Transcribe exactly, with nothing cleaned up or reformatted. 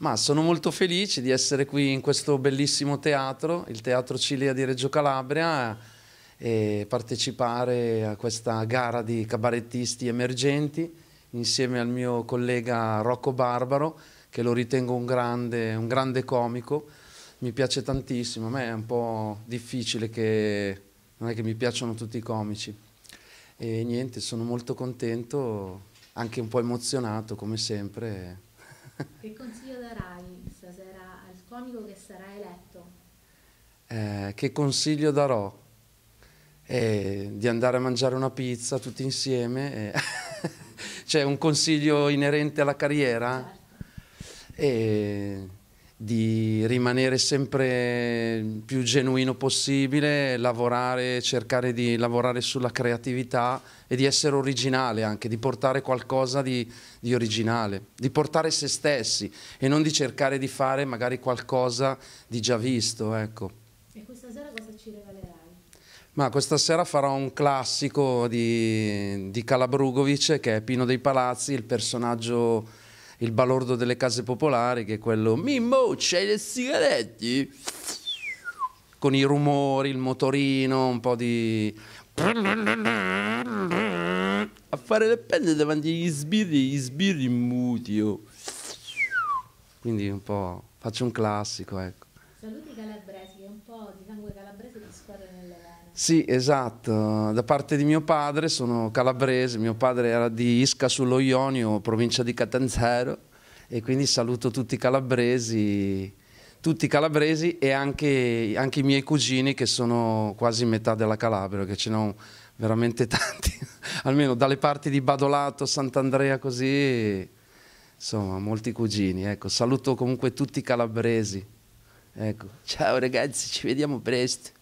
Ma sono molto felice di essere qui in questo bellissimo teatro, il Teatro Cilea di Reggio Calabria, e partecipare a questa gara di cabarettisti emergenti insieme al mio collega Rocco Barbaro, che lo ritengo un grande, un grande comico. Mi piace tantissimo, a me è un po' difficile che non è che mi piacciono tutti i comici. E niente, sono molto contento, anche un po' emozionato come sempre. Che consiglio darai stasera al comico che sarà eletto? Eh, che consiglio darò? Eh, di andare a mangiare una pizza tutti insieme. Eh. C'è un consiglio inerente alla carriera? Certo. E di rimanere sempre più genuino possibile, lavorare, cercare di lavorare sulla creatività e di essere originale anche, di portare qualcosa di, di originale, di portare se stessi e non di cercare di fare magari qualcosa di già visto, ecco. E questa sera cosa ci regalerai? Ma questa sera farò un classico di, di Kalabrugovic, che è Pino dei Palazzi, il personaggio, il balordo delle case popolari, che è quello Mimmo, c'hai le sigarette? Con i rumori, il motorino, un po' di... a fare le penne davanti agli sbirri, gli sbirri muti, oh. Quindi un po' faccio un classico, ecco. Saluti i calabresi, che un po' di sangue calabrese ti scorre nelle vene. Sì, esatto, da parte di mio padre sono calabrese, mio padre era di Isca sullo Ionio, provincia di Catanzaro, e quindi saluto tutti i calabresi, tutti i calabresi e anche, anche i miei cugini che sono quasi metà della Calabria, che ce ne ho veramente tanti, almeno dalle parti di Badolato, Sant'Andrea così, insomma molti cugini, ecco, saluto comunque tutti i calabresi, ecco, ciao ragazzi, ci vediamo presto.